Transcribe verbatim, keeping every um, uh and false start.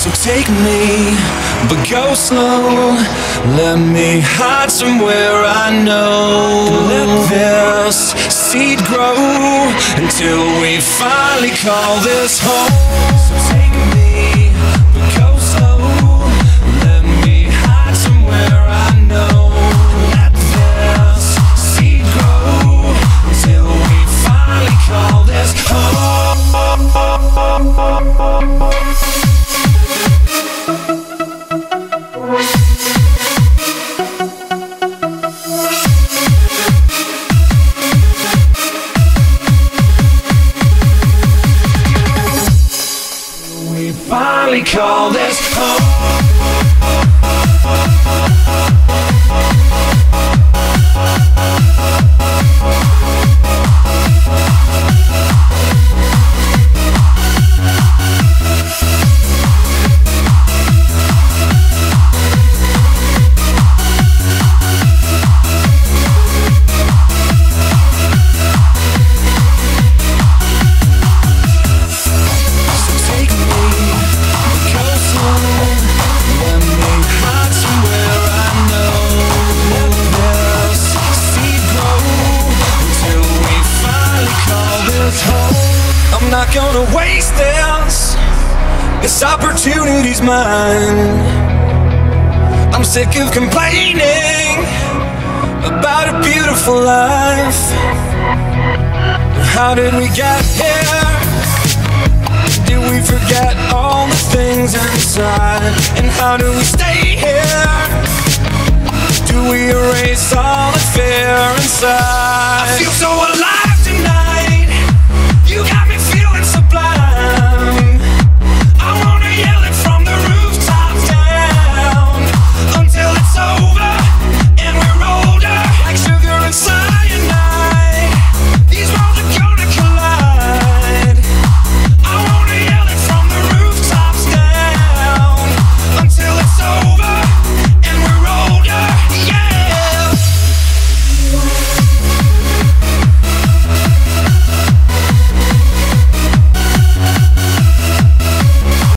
So take me, but go slow. Let me hide somewhere I know. Let this seed grow until we finally call this home. So take me, but go slow. Let me hide somewhere I know. Let this seed grow until we finally call this home. We finally call this home. I'm not gonna waste this. This opportunity's mine. I'm sick of complaining about a beautiful life. How did we get here? Did we forget all the things inside? And how do we stay here? Do we erase all the fear inside? I feel so alive.